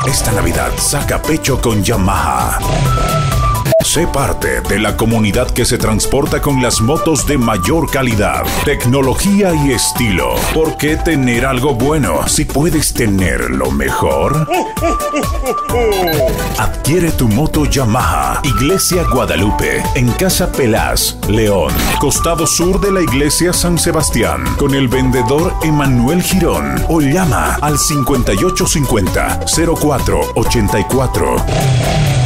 Esta Navidad saca pecho con Yamaha. Sé parte de la comunidad que se transporta con las motos de mayor calidad, tecnología y estilo. ¿Por qué tener algo bueno si puedes tener lo mejor? Adquiere tu moto Yamaha, Iglesia Guadalupe, en Casa Pelás, León, costado sur de la Iglesia San Sebastián, con el vendedor Emanuel Girón, o llama al 5850-0484.